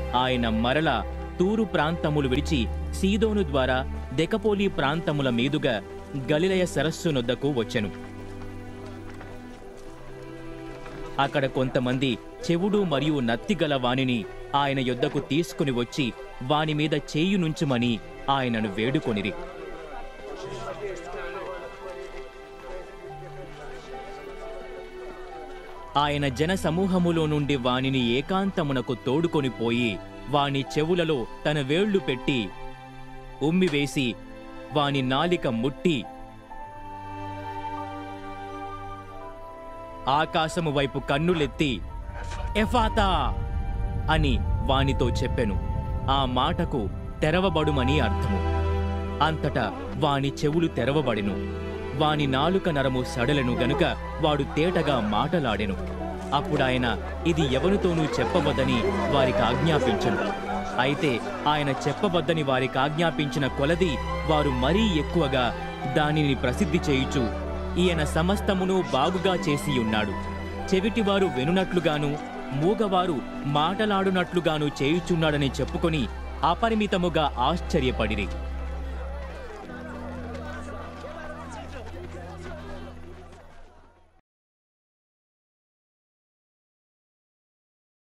ఆయన మరల తూరు ప్రాంతములు విడిచి సీదోను ద్వారా దెకపోలి ప్రాంతముల మీదుగా గలిలయ సరస్సు నొద్దకు వచ్చెను. అక్కడ కొంతమంది చెవుడు మరియు నత్తిగల వానిని ఆయన యొద్దకు తీసుకుని వచ్చి వాని మీద చేయునుంచుమని ఆయనను వేడుకొనిరి. ఆయన జన సమూహములో నుండి వానిని ఏకాంతమునకు తోడుకొని పోయి వాని చెవులలో తన వేళ్లు పెట్టి ఉమ్మివేసి వాని నాలిక ముట్టి ఆకాశము వైపు కన్నులెత్తి ఎఫాతా అని వానితో చెప్పెను. ఆ మాటకు తెరవబడుమని అర్థము. అంతటా వాని చెవులు తెరవబడెను. వాని నాలుక నరము సడలెను గనుక వాడు తేటగా మాటలాడెను. అప్పుడాయన ఇది ఎవరితోనూ చెప్పవద్దని వారికి ఆజ్ఞాపించెను. అయితే ఆయన చెప్పవద్దని వారికి ఆజ్ఞాపించిన కొలది వారు మరీ ఎక్కువగా దానిని ప్రసిద్ధి చేయుచు, ఈయన సమస్తమును బాగుగా చేసియున్నాడు, చెవిటివారు వినునట్లుగాను మూగవారు మాటలాడునట్లుగాను చేయుచున్నాడని చెప్పుకొని అపరిమితముగా ఆశ్చర్యపడిరి.